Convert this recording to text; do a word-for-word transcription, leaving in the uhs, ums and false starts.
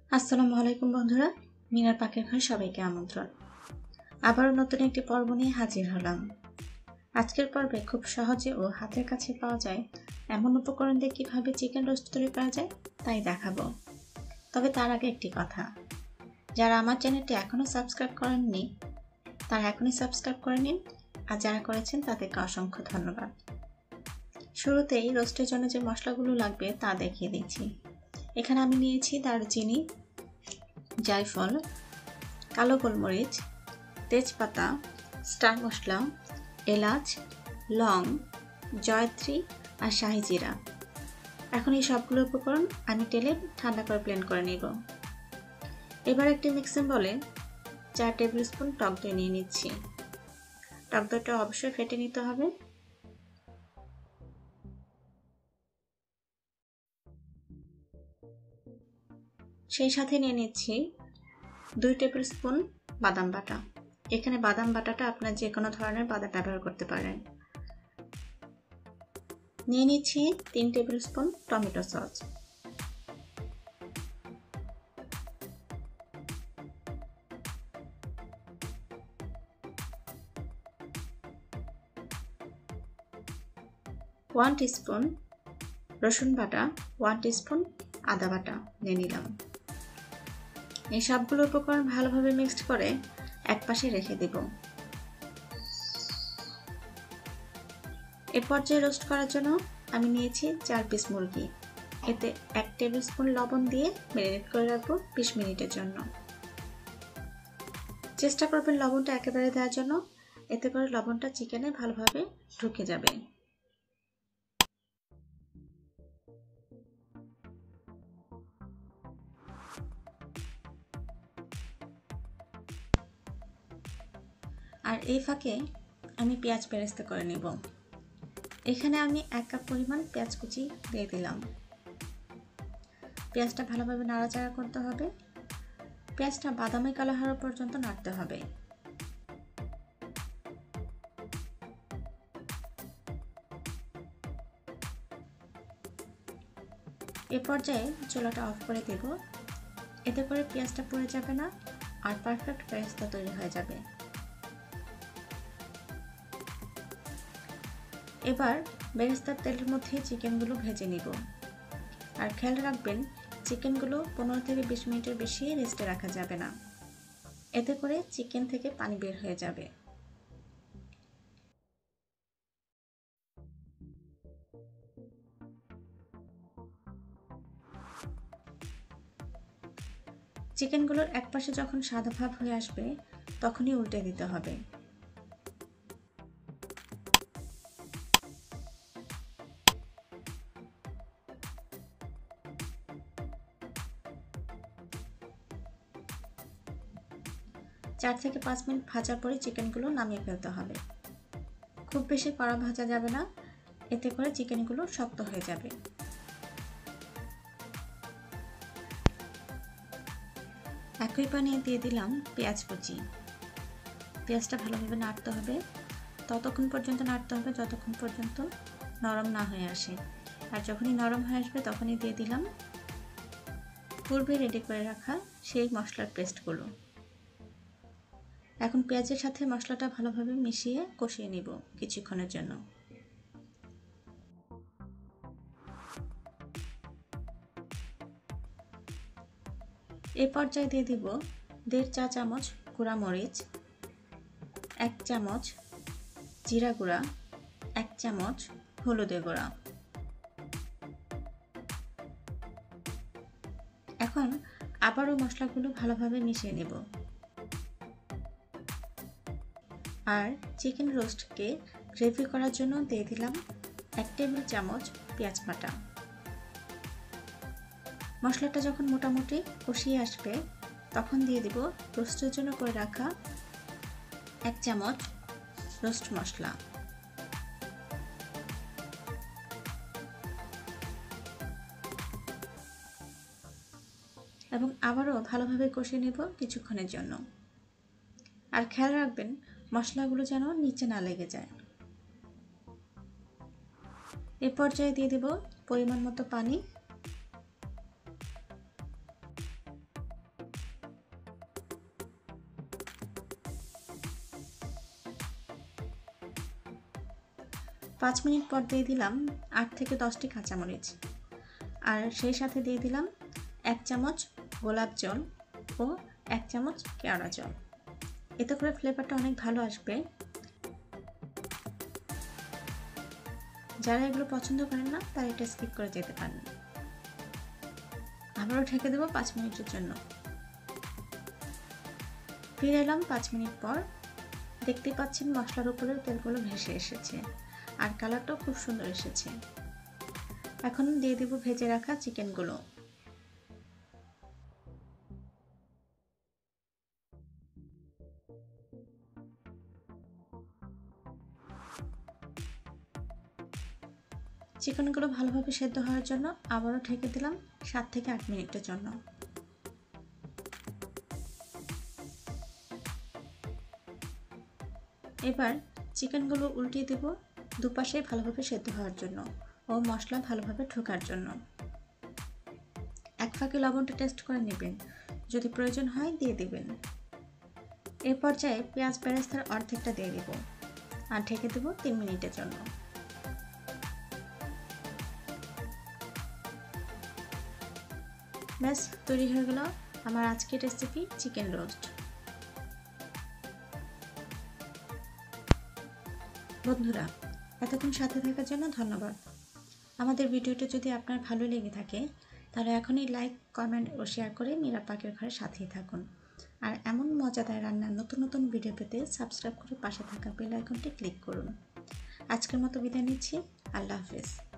আসসালামু আলাইকুম বন্ধুরা, মিনার পাখির ঘরে সবাইকে আমন্ত্রণ। আবারও নতুন একটি পর্ব নিয়ে হাজির হলাম। আজকের পর্বে খুব সহজে ও হাতের কাছে পাওয়া যায় এমন উপকরণ দিয়ে কিভাবে চিকেন রোস্ট তৈরি করা যায় তাই দেখাবো। তবে তার আগে একটি কথা, যারা আমার চ্যানেলটি এখনও সাবস্ক্রাইব করেননি তারা এখনই সাবস্ক্রাইব করে নিন, আর যারা করেছেন তাদেরকে অসংখ্য ধন্যবাদ। শুরুতেই রোস্টের জন্য যে মশলাগুলো লাগবে তা দেখিয়ে দিচ্ছি। এখানে আমি নিয়েছি দারচিনি, জায়ফল, কালো গোলমরিচ, তেজপাতা, স্টার মশলা, এলাচ, লং, জয়ত্রী আর শাহি জিরা। এখন এই সবগুলো উপকরণ আমি তেলে ঠান্ডা করে ব্লেন্ড করে নেব। এবার একটি মিক্সিং বলে চার টেবিল স্পুন টক দই নিয়ে নিচ্ছি। টক দইটা অবশ্যই ফেটে নিতে হবে। সেই সাথে নিয়ে নিচ্ছি দুই টেবিল স্পুন বাদাম বাটা। এখানে বাদাম বাটাটা আপনার যে কোনো ধরনের বাদাম ব্যবহার করতে পারেন। নিয়ে নিচ্ছি তিন tablespoon tomato sauce. One teaspoon রসুন বাটা, ওয়ান টিস্পুন আদা বাটা নিয়ে নিলাম। এই সবগুলো উপকরণ ভালোভাবে মিক্সড করে এক পাশে রেখে দেব। এ পর্যায়ে রোস্ট করার জন্য আমি নিয়েছি চার পিস মুরগি। এতে এক টেবিল স্পুন লবণ দিয়ে ম্যারিনেট করে রাখবো বিশ মিনিটের জন্য। চেষ্টা করবেন লবণটা একেবারে দেওয়ার জন্য, এতে করে লবণটা চিকেনে ভালোভাবে ঢুকে যাবে। আর এই ফাঁকে আমি পেঁয়াজ বেরেস্তা করে নেব। এখানে আমি এক কাপ পরিমাণ পেঁয়াজ কুচি দিয়ে দিলাম। পেঁয়াজটা ভালোভাবে নাড়াচাড়া করতে হবে। পেঁয়াজটা বাদামি কালার হওয়া পর্যন্ত নাড়তে হবে। এ পর্যায়ে চুলাটা অফ করে দেব। এতে করে পেঁয়াজটা পুড়ে যাবে না আর পারফেক্ট বেরেস্তা তৈরি হয়ে যাবে। এবার বেরেস্তার তেলের মধ্যে চিকেনগুলো ভেজে নিব। আর খেয়াল রাখবেন চিকেনগুলো পনেরো থেকে বিশ মিনিটের বেশি রেস্টে রাখা যাবে না, এতে করে চিকেন থেকে পানি বের হয়ে যাবে। চিকেনগুলোর এক পাশে যখন সাদা ভাব হয়ে আসবে তখনই উল্টে দিতে হবে। চার থেকে পাঁচ মিনিট ভাজার পরে চিকেনগুলো নামিয়ে ফেলতে হবে। খুব বেশি কড়া ভাজা যাবে না, এতে করে চিকেনগুলো শক্ত হয়ে যাবে। একই পানি দিয়ে দিলাম পেঁয়াজ কুচি। পেঁয়াজটা ভালোভাবে নাড়তে হবে, ততক্ষণ পর্যন্ত নাড়তে হবে যতক্ষণ পর্যন্ত নরম না হয়ে আসে। আর যখনই নরম হয়ে আসবে তখনই দিয়ে দিলাম পূর্বে রেডি করে রাখা সেই মশলার পেস্টগুলো। এখন পেঁয়াজের সাথে মশলাটা ভালোভাবে মিশিয়ে কষিয়ে নিব কিছুক্ষণের জন্য। এ পর্যায়ে দিয়ে দিব দেড় চা চামচ গুঁড়া মরিচ, এক চামচ জিরা গুঁড়া, এক চামচ হলুদের গুঁড়া। এখন আবারও মশলাগুলো ভালোভাবে মিশিয়ে নেব। আর চিকেন রোস্টকে গ্রেভি করার জন্য দিয়ে দিলাম এক টেবিল চামচ পেঁয়াজ বাটা। মশলাটা যখন মোটামুটি কষিয়ে আসবে তখন দিয়ে দিব রোস্টের জন্য করে রাখা এক চামচ রোস্ট মশলা। এবং আবারও ভালোভাবে কষিয়ে নেব কিছুক্ষণের জন্য। আর খেয়াল রাখবেন মশলাগুলো যেন নিচে না লেগে যায়। এ পর্যায়ে দিয়ে দেব পরিমাণ মতো পানি। পাঁচ মিনিট পর দিয়ে দিলাম আট থেকে দশটি কাঁচামরিচ, আর সেই সাথে দিয়ে দিলাম এক চামচ গোলাপ জল ও এক চামচ কেওড়া জল। এতে করে ফ্লেভারটা অনেক ভালো আসবে। যারা এগুলো পছন্দ করেন না তারা এটা স্কিপ করে যেতে পারেন। আবারও ঢেকে দেবো পাঁচ মিনিটের জন্য। ফিরে এলাম পাঁচ মিনিট পর। দেখতে পাচ্ছেন মশলার উপরে তেলগুলো ভেসে এসেছে আর কালারটাও খুব সুন্দর এসেছে। এখন দিয়ে দেব ভেজে রাখা চিকেনগুলো। চিকেনগুলো ভালোভাবে সেদ্ধ হওয়ার জন্য আবারও ঢেকে দিলাম সাত থেকে আট মিনিটের জন্য। এবার চিকেনগুলো উল্টিয়ে দেব দুপাশে ভালোভাবে সেদ্ধ হওয়ার জন্য ও মশলা ভালোভাবে ঢোকার জন্য। এক ফাঁকে লবণটা টেস্ট করে নেবেন, যদি প্রয়োজন হয় দিয়ে দেবেন। এ পর্যায়ে পেঁয়াজ বেরেস্তার অর্ধেকটা দিয়ে দেব আর ঢেকে দেব তিন মিনিটের জন্য। ব্যাস তৈরি হয়ে গেল আমার আজকের রেসিপি চিকেন রোস্ট। বন্ধুরা, এতক্ষণ সাথে থাকার জন্য ধন্যবাদ। আমাদের ভিডিওটি যদি আপনার ভালো লেগে থাকে তাহলে এখনই লাইক, কমেন্ট ও শেয়ার করে মীরা পাকের ঘরের সাথেই থাকুন। আর এমন মজাদার রান্নার নতুন নতুন ভিডিও পেতে সাবস্ক্রাইব করে পাশে থাকা বেল আইকনটি ক্লিক করুন। আজকের মতো বিদায় নিচ্ছি। আল্লাহ হাফেজ।